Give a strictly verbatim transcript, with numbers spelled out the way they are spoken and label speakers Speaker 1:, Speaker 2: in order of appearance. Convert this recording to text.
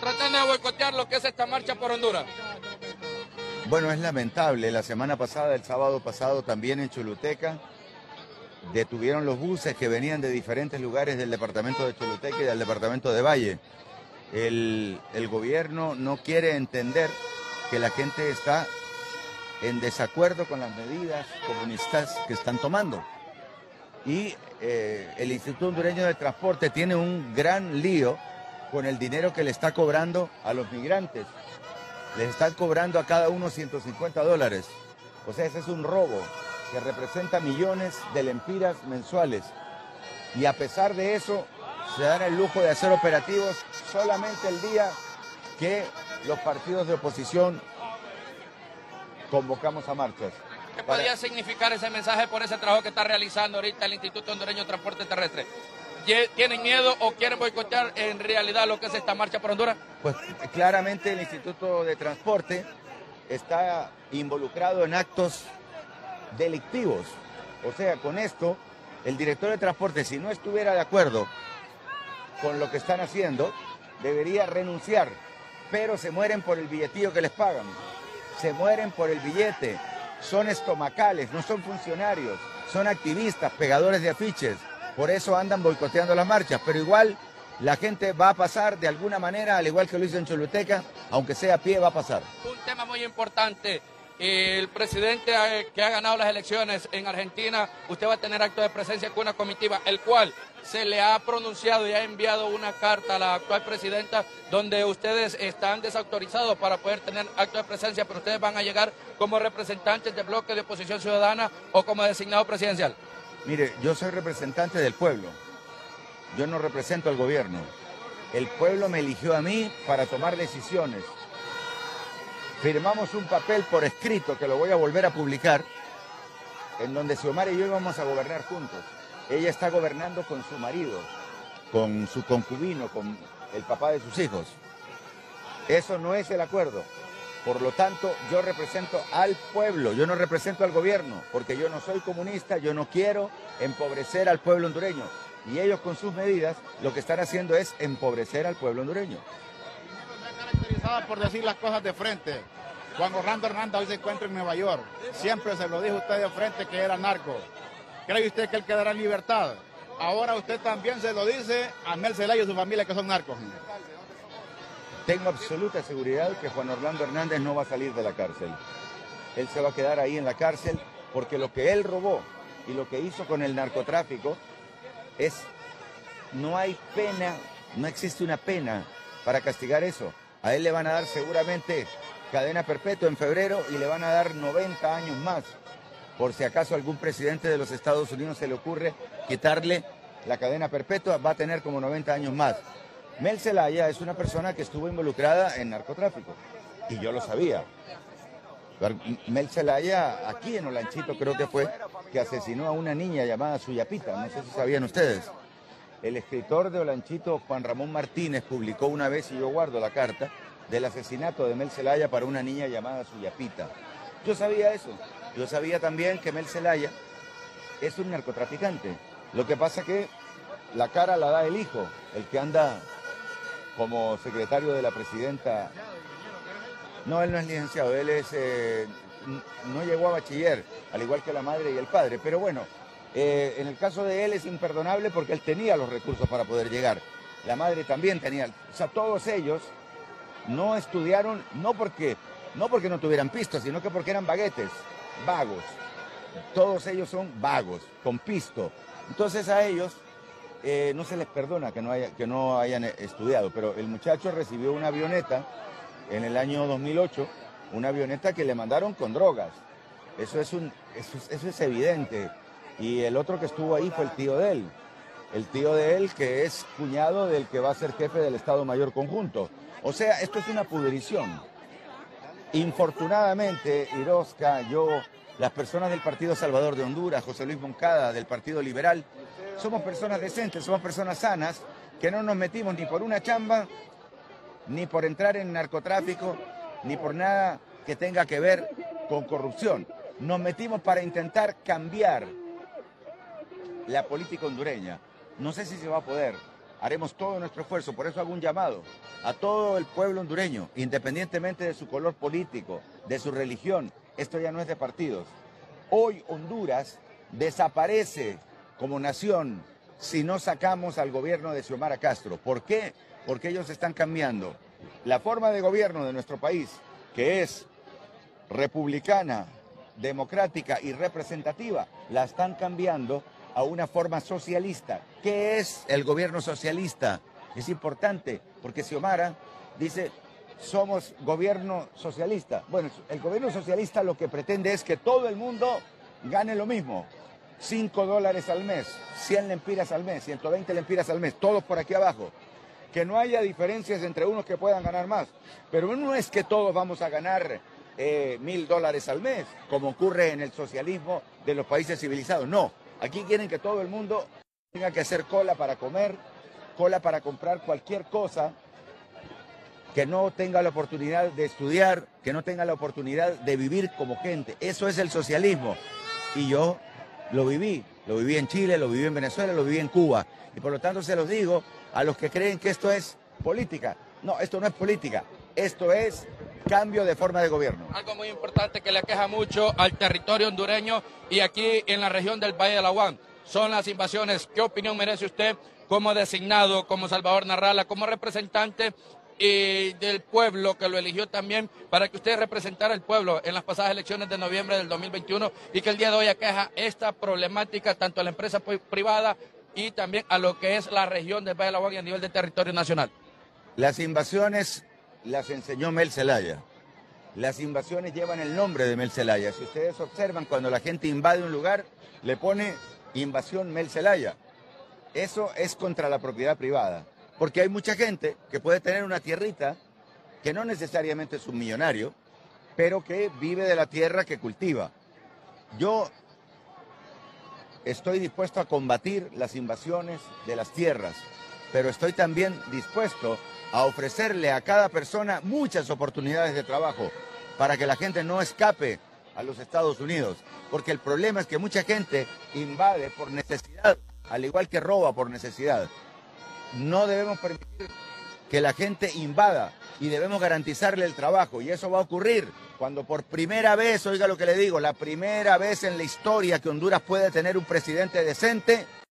Speaker 1: tratando de boicotear lo que es esta marcha por Honduras.
Speaker 2: Bueno, es lamentable. La semana pasada, el sábado pasado, también en Choluteca, detuvieron los buses que venían de diferentes lugares del departamento de Choluteca y del departamento de Valle. El, el gobierno no quiere entender que la gente está en desacuerdo con las medidas comunistas que están tomando. Y eh, el Instituto Hondureño de Transporte tiene un gran lío con el dinero que le está cobrando a los migrantes. Les están cobrando a cada uno ciento cincuenta dólares. O sea, ese es un robo que representa millones de lempiras mensuales. Y a pesar de eso, se dan el lujo de hacer operativos solamente el día que los partidos de oposición convocamos a marchas.
Speaker 1: ¿Qué podría Para... significar ese mensaje por ese trabajo que está realizando ahorita el Instituto Hondureño de Transporte Terrestre? ¿Tienen miedo o quieren boicotear en realidad lo que es esta marcha por Honduras?
Speaker 2: Pues claramente el Instituto de Transporte está involucrado en actos delictivos. O sea, con esto, el director de transporte, si no estuviera de acuerdo con lo que están haciendo, debería renunciar. Pero se mueren por el billetillo que les pagan. Se mueren por el billete. Son estomacales, no son funcionarios. Son activistas, pegadores de afiches. Por eso andan boicoteando las marchas, pero igual la gente va a pasar de alguna manera, al igual que lo hizo en Choluteca, aunque sea a pie, va a pasar.
Speaker 1: Un tema muy importante, el presidente que ha ganado las elecciones en Argentina, usted va a tener acto de presencia con una comitiva, el cual se le ha pronunciado y ha enviado una carta a la actual presidenta donde ustedes están desautorizados para poder tener acto de presencia, pero ustedes van a llegar como representantes de bloque de oposición ciudadana o como designado presidencial.
Speaker 2: Mire, yo soy representante del pueblo, yo no represento al gobierno. El pueblo me eligió a mí para tomar decisiones. Firmamos un papel por escrito que lo voy a volver a publicar, en donde Xiomara y yo íbamos a gobernar juntos. Ella está gobernando con su marido, con su concubino, con el papá de sus hijos. Eso no es el acuerdo. Por lo tanto, yo represento al pueblo, yo no represento al gobierno, porque yo no soy comunista, yo no quiero empobrecer al pueblo hondureño. Y ellos con sus medidas lo que están haciendo es empobrecer al pueblo hondureño.
Speaker 3: Está caracterizada por decir las cosas de frente. Juan Orlando Hernández hoy se encuentra en Nueva York. Siempre se lo dijo usted de frente que era narco. ¿Cree usted que él quedará en libertad? Ahora usted también se lo dice a Mel Zelaya y su familia que son narcos.
Speaker 2: Tengo absoluta seguridad que Juan Orlando Hernández no va a salir de la cárcel. Él se va a quedar ahí en la cárcel porque lo que él robó y lo que hizo con el narcotráfico es, no hay pena, no existe una pena para castigar eso. A él le van a dar seguramente cadena perpetua en febrero y le van a dar noventa años más. Por si acaso algún presidente de los Estados Unidos se le ocurre quitarle la cadena perpetua, va a tener como noventa años más. Mel Zelaya es una persona que estuvo involucrada en narcotráfico, y yo lo sabía. Mel Zelaya, aquí en Olanchito creo que fue, que asesinó a una niña llamada Suyapita, no sé si sabían ustedes. El escritor de Olanchito, Juan Ramón Martínez, publicó una vez, y yo guardo la carta, del asesinato de Mel Zelaya para una niña llamada Suyapita. Yo sabía eso, yo sabía también que Mel Zelaya es un narcotraficante. Lo que pasa que la cara la da el hijo, el que anda como secretario de la presidenta. No, él no es licenciado, él es, eh, no llegó a bachiller, al igual que la madre y el padre. Pero bueno, eh, en el caso de él es imperdonable porque él tenía los recursos para poder llegar. La madre también tenía. O sea, todos ellos no estudiaron, no porque, no porque no tuvieran pisto, sino que porque eran vaguetes, vagos. Todos ellos son vagos, con pisto. Entonces a ellos Eh, no se les perdona que no, haya, que no hayan estudiado, pero el muchacho recibió una avioneta en el año dos mil ocho, una avioneta que le mandaron con drogas. Eso es, un, eso es, eso es evidente. Y el otro que estuvo ahí fue el tío de él. El tío de él que es cuñado del que va a ser jefe del Estado Mayor Conjunto. O sea, esto es una pudrición. Infortunadamente, Irosca, yo, las personas del Partido Salvador de Honduras, José Luis Moncada, del Partido Liberal, somos personas decentes, somos personas sanas, que no nos metimos ni por una chamba, ni por entrar en narcotráfico, ni por nada que tenga que ver con corrupción. Nos metimos para intentar cambiar la política hondureña. No sé si se va a poder. haremos todo nuestro esfuerzo. Por eso hago un llamado a todo el pueblo hondureño, independientemente de su color político, de su religión. Esto ya no es de partidos. Hoy Honduras desaparece como nación si no sacamos al gobierno de Xiomara Castro. ¿Por qué? Porque ellos están cambiando la forma de gobierno de nuestro país, que es republicana, democrática y representativa, la están cambiando a una forma socialista. ¿Qué es el gobierno socialista? Es importante, porque Xiomara dice, somos gobierno socialista. Bueno, el gobierno socialista lo que pretende es que todo el mundo gane lo mismo. cinco dólares al mes, cien lempiras al mes, ciento veinte lempiras al mes, todos por aquí abajo. Que no haya diferencias entre unos que puedan ganar más. Pero no es que todos vamos a ganar eh, mil dólares al mes, como ocurre en el socialismo de los países civilizados. No, aquí quieren que todo el mundo tenga que hacer cola para comer, cola para comprar cualquier cosa, que no tenga la oportunidad de estudiar, que no tenga la oportunidad de vivir como gente. Eso es el socialismo. Y yo lo viví, lo viví en Chile, lo viví en Venezuela, lo viví en Cuba. Y por lo tanto se los digo a los que creen que esto es política. No, esto no es política, esto es cambio de forma de gobierno.
Speaker 1: Algo muy importante que le aqueja mucho al territorio hondureño y aquí en la región del Valle de la Guan son las invasiones. ¿Qué opinión merece usted como designado, como Salvador Narrala, como representante y del pueblo que lo eligió también para que usted representara al pueblo en las pasadas elecciones de noviembre del dos mil veintiuno y que el día de hoy aqueja esta problemática tanto a la empresa privada y también a lo que es la región del Valle de la Guan y a nivel de territorio nacional?
Speaker 2: Las invasiones las enseñó Mel Zelaya. Las invasiones llevan el nombre de Mel Zelaya. Si ustedes observan, cuando la gente invade un lugar, le pone invasión Mel Zelaya. Eso es contra la propiedad privada. Porque hay mucha gente que puede tener una tierrita, que no necesariamente es un millonario, pero que vive de la tierra que cultiva. Yo estoy dispuesto a combatir las invasiones de las tierras, pero estoy también dispuesto a ofrecerle a cada persona muchas oportunidades de trabajo para que la gente no escape a los Estados Unidos. Porque el problema es que mucha gente invade por necesidad, al igual que roba por necesidad. No debemos permitir que la gente invada y debemos garantizarle el trabajo. Y eso va a ocurrir cuando por primera vez, oiga lo que le digo, la primera vez en la historia que Honduras puede tener un presidente decente,